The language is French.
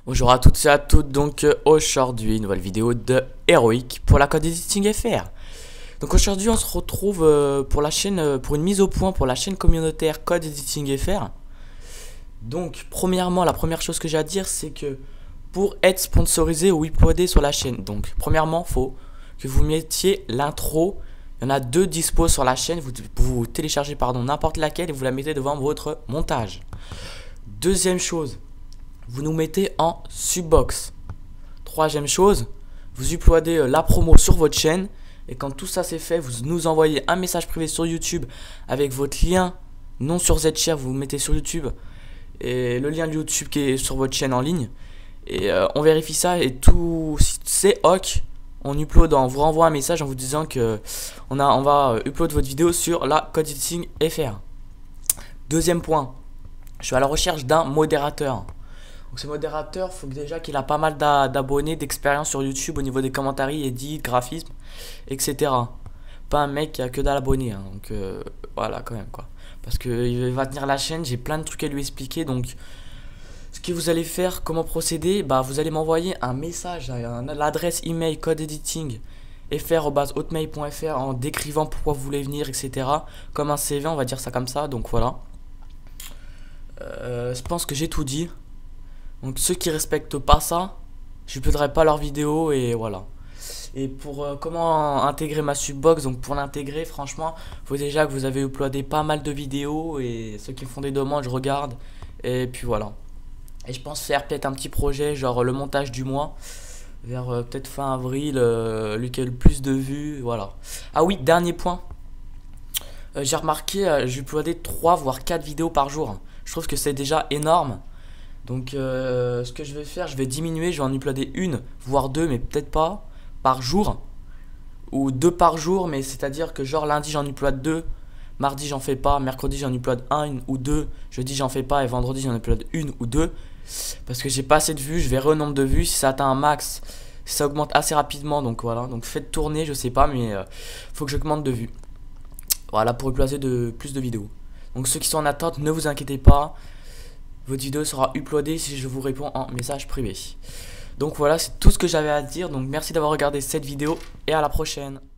Bonjour à toutes et à toutes, donc aujourd'hui, nouvelle vidéo de Heroic pour la Code Editing FR. Donc aujourd'hui on se retrouve pour la chaîne, pour une mise au point pour la chaîne communautaire Code Editing FR. Donc premièrement, la première chose que j'ai à dire, c'est que pour être sponsorisé ou uploadé sur la chaîne, donc premièrement, faut que vous mettiez l'intro. Il y en a deux dispo sur la chaîne, vous téléchargez n'importe laquelle et vous la mettez devant votre montage. Deuxième chose, vous nous mettez en subbox. Troisième chose, vous uploadez la promo sur votre chaîne. Et quand tout ça c'est fait, vous nous envoyez un message privé sur YouTube avec votre lien, non sur Zshare, vous mettez sur YouTube. Et le lien de YouTube qui est sur votre chaîne en ligne. Et on vérifie ça et tout, si c'est OK, on upload, on vous renvoie un message en vous disant que on va upload votre vidéo sur la Code Editing FR. Deuxième point, je suis à la recherche d'un modérateur. Donc ce modérateur, il faut déjà qu'il a pas mal d'abonnés, d'expérience sur YouTube au niveau des commentaires, edit, graphisme, etc. Pas un mec qui a que d'abonnés, hein. Donc voilà quand même quoi. Parce qu'il va tenir la chaîne, j'ai plein de trucs à lui expliquer. Donc ce que vous allez faire, comment procéder, bah vous allez m'envoyer un message à l'adresse email codeediting fr@hotmail.fr en décrivant pourquoi vous voulez venir, etc. Comme un CV, on va dire ça comme ça. Donc voilà. Je pense que j'ai tout dit. Donc ceux qui respectent pas ça, je uploaderai pas leur vidéo et voilà. Et pour comment intégrer ma subbox, donc pour l'intégrer, franchement, faut déjà que vous avez uploadé pas mal de vidéos et ceux qui font des demandes, je regarde et puis voilà. Et je pense faire peut-être un petit projet, genre le montage du mois, vers peut-être fin avril, lui qui a le plus de vues, voilà. Ah oui, dernier point, j'ai remarqué, j'ai uploadé 3 voire 4 vidéos par jour. Je trouve que c'est déjà énorme. Donc ce que je vais faire, je vais diminuer, je vais en uploader une, voire deux, mais peut-être pas, par jour. Ou 2 par jour, mais c'est-à-dire que genre lundi j'en upload 2, mardi j'en fais pas, mercredi j'en upload 1 ou 2, jeudi j'en fais pas et vendredi j'en upload 1 ou 2. Parce que j'ai pas assez de vues, je verrai le nombre de vues, si ça atteint un max, ça augmente assez rapidement, donc voilà. Donc faites tourner, je sais pas, mais faut que j'augmente de vues. Voilà, pour uploader plus de vidéos. Donc ceux qui sont en attente, ne vous inquiétez pas. Votre vidéo sera uploadée si je vous réponds en message privé. Donc voilà, c'est tout ce que j'avais à dire. Donc merci d'avoir regardé cette vidéo et à la prochaine.